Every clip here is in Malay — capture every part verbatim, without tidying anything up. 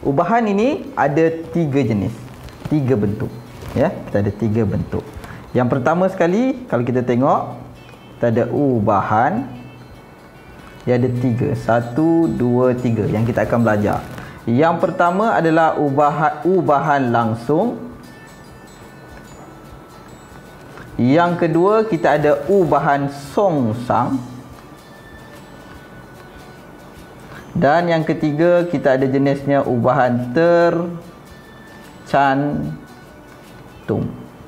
ubahan ini ada tiga jenis, tiga bentuk. Ya, kita ada tiga bentuk. Yang pertama sekali, kalau kita tengok, kita ada ubahan. Dia ada tiga, satu, dua, tiga yang kita akan belajar. Yang pertama adalah ubahan ubahan langsung. Yang kedua, kita ada ubahan songsang. Dan yang ketiga, kita ada jenisnya ubahan tercantum.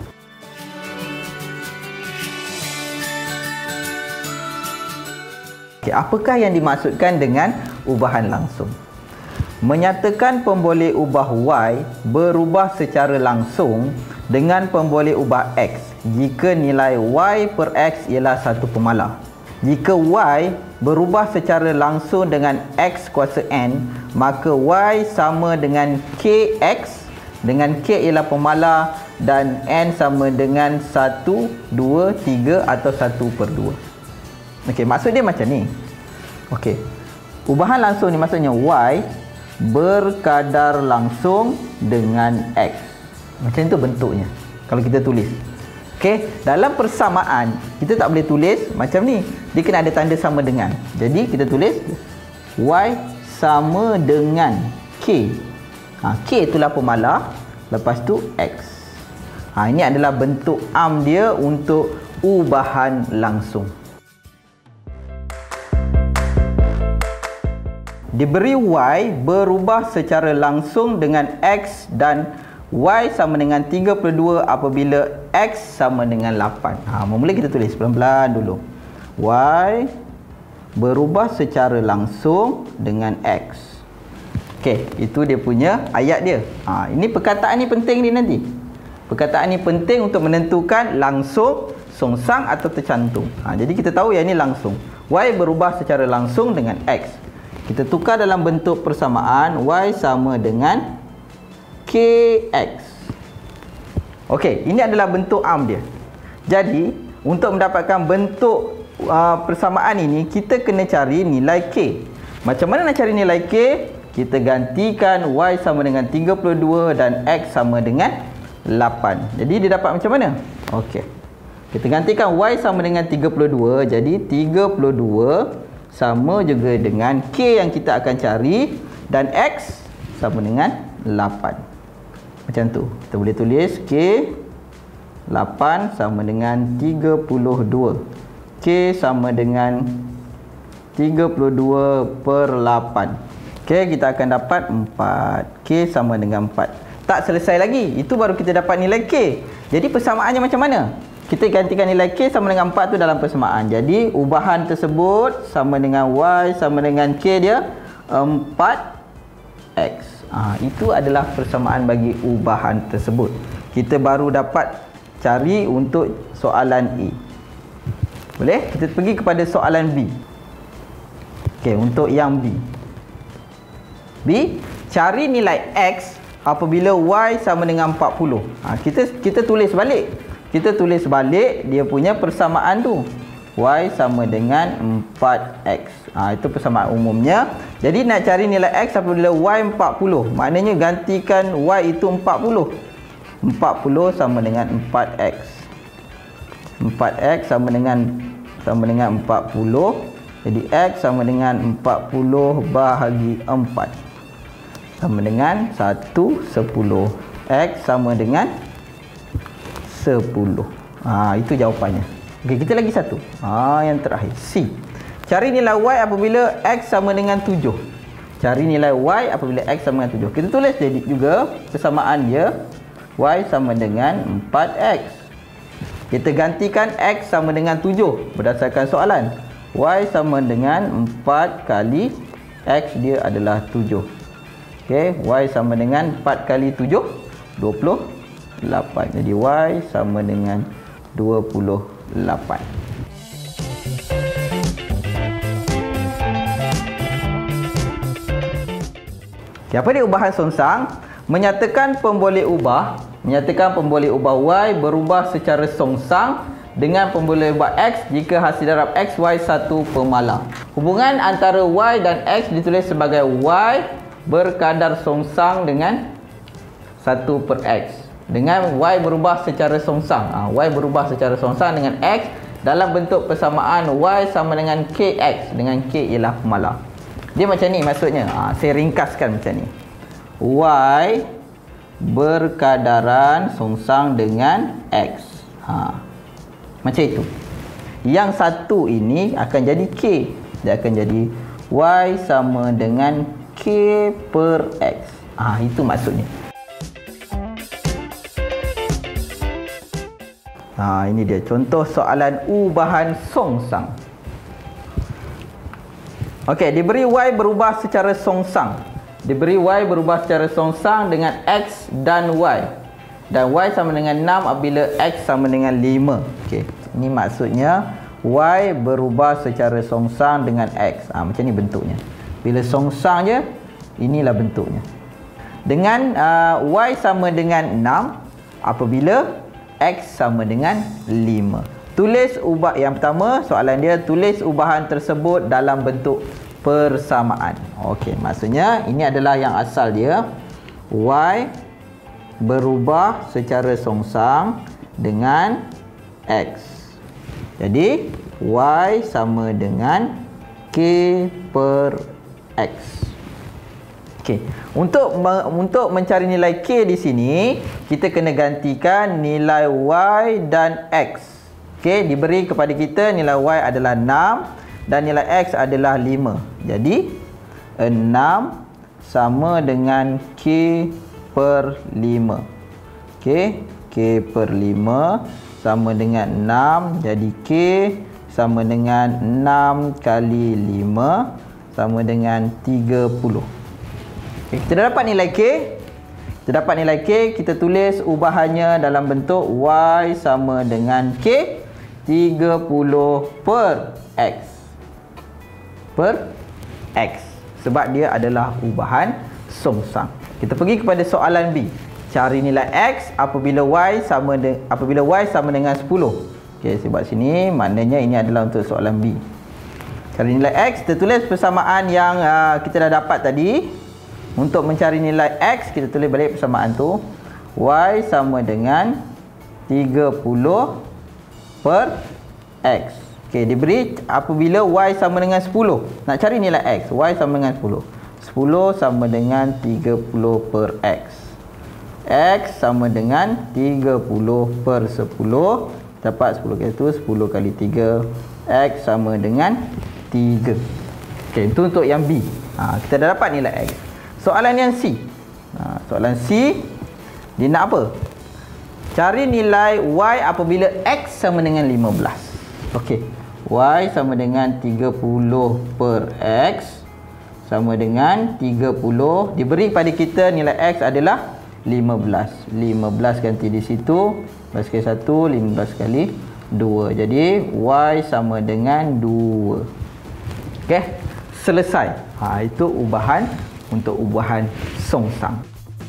Okay, apakah yang dimaksudkan dengan ubahan langsung? Menyatakan pemboleh ubah Y berubah secara langsung dengan pemboleh ubah X jika nilai Y per X ialah satu pemalar. Jika Y berubah secara langsung dengan X kuasa N, maka Y sama dengan K X, dengan K ialah pemalar, dan N sama dengan satu, dua, tiga atau satu per dua. Okey, maksud dia macam ni. Okey, ubahan langsung ni maksudnya Y berkadar langsung dengan X. Macam tu bentuknya kalau kita tulis. Okey, dalam persamaan kita tak boleh tulis macam ni. Dia kena ada tanda sama dengan. Jadi kita tulis Y sama dengan K. Ha, K itulah pemalar, lepas tu X. Ha, ini adalah bentuk am dia untuk ubahan langsung. Diberi Y berubah secara langsung dengan X dan Y sama dengan tiga puluh dua apabila X sama dengan lapan. Ha, mula kita tulis pelan-pelan dulu. Y berubah secara langsung dengan X. Okey, itu dia punya ayat dia. Ha, ini perkataan ni penting ni nanti. Perkataan ni penting untuk menentukan langsung, songsang atau tercantum. Ha, jadi kita tahu yang ini langsung. Y berubah secara langsung dengan X. Kita tukar dalam bentuk persamaan, Y sama dengan K X. Okey, ini adalah bentuk am dia. Jadi, untuk mendapatkan bentuk uh, persamaan ini, kita kena cari nilai K. Macam mana nak cari nilai K? Kita gantikan Y sama dengan tiga puluh dua dan X sama dengan lapan. Jadi, dia dapat macam mana? Okey. Kita gantikan Y sama dengan tiga puluh dua. Jadi, tiga puluh dua sama juga dengan K yang kita akan cari dan X sama dengan lapan. Macam tu. Kita boleh tulis K lapan sama dengan tiga puluh dua. K sama dengan tiga puluh dua per lapan. Okey, kita akan dapat empat. K sama dengan empat. Tak selesai lagi. Itu baru kita dapat nilai K. Jadi persamaannya macam mana? Kita gantikan nilai K sama dengan empat tu dalam persamaan. Jadi ubahan tersebut sama dengan Y sama dengan K dia empat X. Ha, itu adalah persamaan bagi ubahan tersebut. Kita baru dapat cari untuk soalan A. Boleh? Kita pergi kepada soalan B. Okey, untuk yang B. B, cari nilai X apabila Y sama dengan empat puluh. Ha, kita kita tulis balik. Kita tulis balik dia punya persamaan tu. Y sama dengan empat X. Ha, itu persamaan umumnya. Jadi nak cari nilai X apabila Y empat puluh. Maknanya gantikan Y itu empat puluh. empat puluh sama dengan empat X. empat X sama dengan sama dengan empat puluh. Jadi X sama dengan empat puluh bahagi empat. Sama dengan satu sepuluh. X sama dengan sepuluh. Ha, itu jawapannya. Okey, kita lagi satu. Ha, yang terakhir, C. Cari nilai Y apabila X sama dengan tujuh. Cari nilai Y apabila X sama dengan tujuh. Kita tulis jadi juga persamaan dia. Y sama dengan empat X. Kita gantikan X sama dengan tujuh berdasarkan soalan. Y sama dengan empat kali X dia adalah tujuh. Okey, Y sama dengan empat kali tujuh, dua puluh lapan. Jadi Y sama dengan dua puluh lapan. Okay, apa dia ubahan songsang? Menyatakan pemboleh ubah, menyatakan pemboleh ubah Y berubah secara songsang dengan pemboleh ubah X jika hasil darab X, Y satu pemalar. Hubungan antara Y dan X ditulis sebagai Y berkadar songsang dengan satu per X. Dengan Y berubah secara songsang. Ha, Y berubah secara songsang dengan X dalam bentuk persamaan Y sama dengan K X. Dengan K ialah pemalar. Dia macam ni maksudnya. Ha, saya ringkaskan macam ni. Y berkadaran songsang dengan X. Ha, macam itu. Yang satu ini akan jadi K. Dia akan jadi Y sama dengan K per X. Ah, itu maksudnya. Ha, ini dia contoh soalan ubahan songsang. Okey, diberi Y berubah secara songsang. Diberi Y berubah secara songsang dengan X dan Y. Dan Y sama dengan enam apabila X sama dengan lima. Okey, ini maksudnya Y berubah secara songsang dengan X. Ha, macam ni bentuknya. Bila songsang je, inilah bentuknya. Dengan uh, Y sama dengan enam apabila X sama dengan lima. Tulis ubah yang pertama, soalan dia tulis ubahan tersebut dalam bentuk persamaan. Okey, maksudnya ini adalah yang asal dia. Y berubah secara songsang dengan X. Jadi Y sama dengan K per X. Okey, untuk untuk mencari nilai K di sini, kita kena gantikan nilai Y dan X. Okey, diberi kepada kita nilai Y adalah enam dan nilai X adalah lima. Jadi enam sama dengan K per lima. Okey, K per lima sama dengan enam. Jadi K sama dengan enam kali lima sama dengan tiga puluh. Okay, kita dah dapat nilai K. Kita dapat nilai K, kita tulis ubahannya dalam bentuk Y sama dengan K tiga puluh per X. Per X. Sebab dia adalah ubahan songsang. Kita pergi kepada soalan B. Cari nilai X apabila Y sama de, apabila Y sama dengan sepuluh. Okey, saya buat sini, maknanya ini adalah untuk soalan B. Cari nilai X, kita tulis persamaan yang uh, kita dah dapat tadi. Untuk mencari nilai X, kita tulis balik persamaan tu. Y sama dengan tiga puluh per X. Okey, diberi apabila Y sama dengan sepuluh. Nak cari nilai X, Y sama dengan sepuluh. sepuluh sama dengan tiga puluh per X. X sama dengan tiga puluh per sepuluh. Dapat sepuluh kali itu, sepuluh kali tiga. X sama dengan tiga. Okey, itu untuk yang B. Ha, kita dah dapat nilai X. Soalan yang C. Ha, soalan C, dia nak apa? Cari nilai Y apabila X sama dengan lima belas. Okey. Y sama dengan tiga puluh per X sama dengan tiga puluh. Diberi pada kita nilai X adalah lima belas. lima belas ganti di situ. lima belas kali satu, lima belas kali dua. Jadi Y sama dengan dua. Okey. Selesai. Ha, itu ubahan untuk ubahan songsang.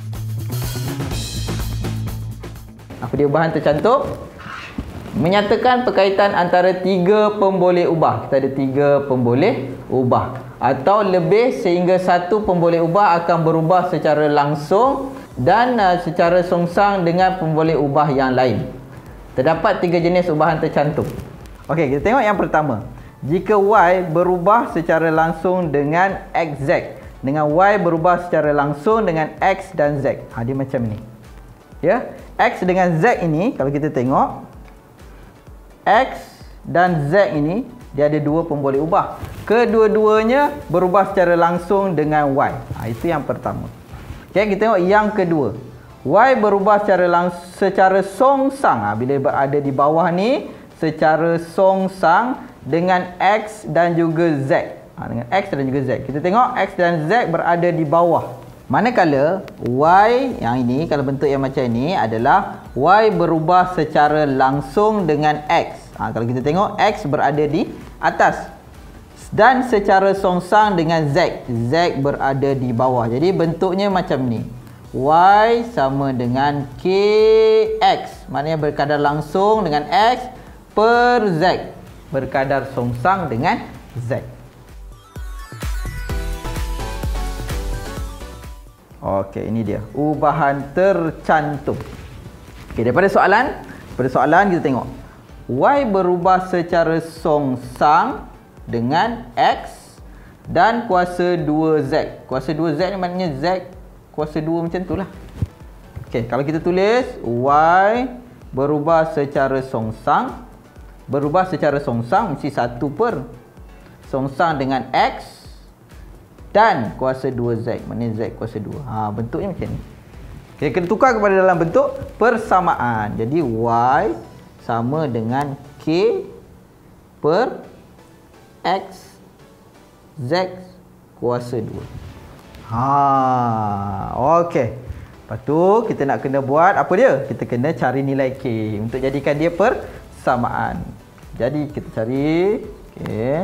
Apa dia ubahan tercantum? Menyatakan perkaitan antara tiga pemboleh ubah. Kita ada tiga pemboleh ubah. Atau lebih sehingga satu pemboleh ubah akan berubah secara langsung dan uh, secara songsang dengan pemboleh ubah yang lain. Terdapat tiga jenis ubahan tercantum. Okey, kita tengok yang pertama. Jika Y berubah secara langsung dengan X Z, dengan Y berubah secara langsung dengan X dan Z. Ha, dia macam ni. Ya, X dengan Z ini, kalau kita tengok, X dan Z ini, dia ada dua pemboleh ubah. Kedua-duanya berubah secara langsung dengan Y. Ha, itu yang pertama. Okay, kita tengok yang kedua. Y berubah secara langsung, secara songsang. Ha, bila berada di bawah ni, secara songsang dengan X dan juga Z. Ha, dengan X dan juga Z. Kita tengok X dan Z berada di bawah. Manakala Y yang ini, kalau bentuk yang macam ini adalah Y berubah secara langsung dengan X. Ha, kalau kita tengok X berada di atas dan secara songsang dengan Z. Z berada di bawah. Jadi bentuknya macam ni. Y sama dengan K X. Maknanya berkadar langsung dengan X per Z. Berkadar songsang dengan Z. Okey, ini dia. Ubahan tercantum. Okey, daripada soalan, pada soalan kita tengok. Y berubah secara songsang dengan X dan kuasa dua Z. Kuasa dua Z ni maknanya Z kuasa dua macam tu lah. Okey, kalau kita tulis Y berubah secara songsang, berubah secara songsang mesti satu per songsang dengan X dan kuasa dua Z, maknanya Z kuasa dua. Ha, bentuknya macam ni. Okay, kena tukar kepada dalam bentuk persamaan. Jadi Y sama dengan K per X Z kuasa dua. Ha, okey. Lepas tu kita nak kena buat apa dia? Kita kena cari nilai K untuk jadikan dia persamaan. Jadi kita cari, okey.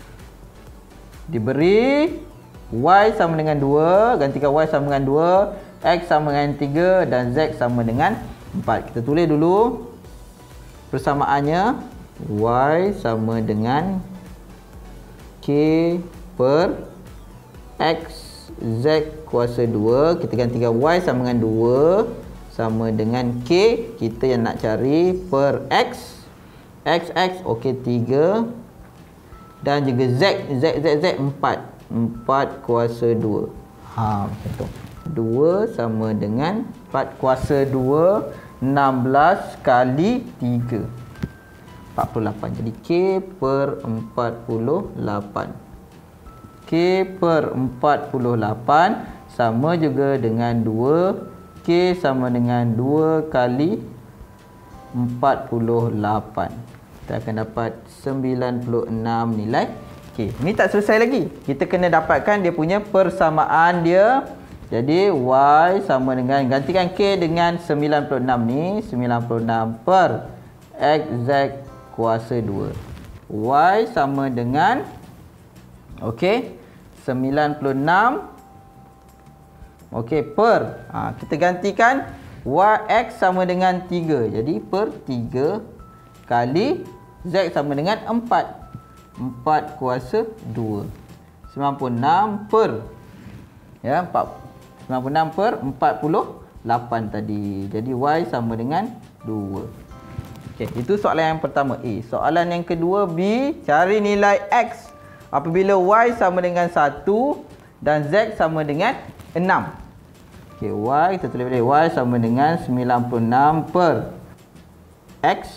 Diberi Y sama dengan dua, gantikan Y sama dengan dua, X sama dengan tiga dan Z sama dengan empat. Kita tulis dulu persamaannya. Y sama dengan K per X Z kuasa dua. Kita gantikan Y sama dengan dua sama dengan K. Kita yang nak cari per X. X, X, okey tiga. Dan juga Z, Z, Z, Z empat. empat kuasa dua. Ha, macam tu. dua sama dengan empat kuasa dua. enam belas kali tiga. empat puluh lapan. Jadi K per empat puluh lapan. K per empat puluh lapan sama juga dengan dua. K sama dengan dua kali empat puluh lapan. Kita akan dapat sembilan puluh enam nilai K. Ini tak selesai lagi. Kita kena dapatkan dia punya persamaan dia. Jadi Y sama dengan, gantikan K dengan sembilan puluh enam ni. sembilan puluh enam per X Z kuasa dua. Y sama dengan, okey, sembilan puluh enam. Okey, per. Ha, kita gantikan Y X sama dengan tiga. Jadi per tiga kali Z sama dengan empat. empat kuasa dua. sembilan puluh enam per, ya, sembilan puluh enam per empat puluh lapan tadi. Jadi Y sama dengan dua. Okey, itu soalan yang pertama A. Soalan yang kedua B, cari nilai X apabila Y sama dengan satu dan Z sama dengan enam. Okey, Y kita tulis boleh Y sama dengan sembilan puluh enam per X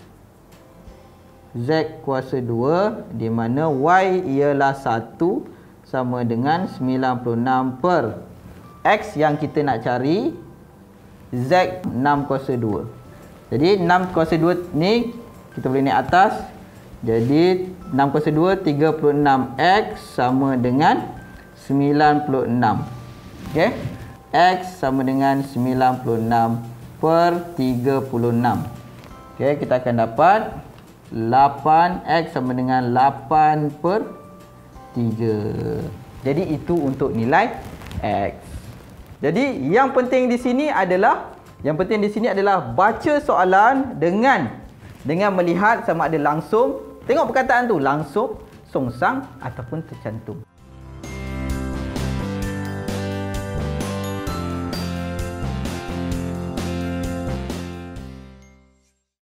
Z kuasa dua, di mana Y ialah satu sama dengan sembilan puluh enam per X yang kita nak cari Z enam kuasa dua. Jadi enam kuasa dua ni kita boleh naik atas. Jadi enam kuasa dua, tiga puluh enam X sama dengan sembilan puluh enam. Okey. X sama dengan sembilan puluh enam per tiga puluh enam. Okey, kita akan dapat lapan. X sama dengan lapan per tiga. Jadi itu untuk nilai X. Jadi yang penting di sini adalah yang penting di sini adalah baca soalan dengan dengan melihat sama ada langsung, tengok perkataan tu langsung, songsang ataupun tercantum.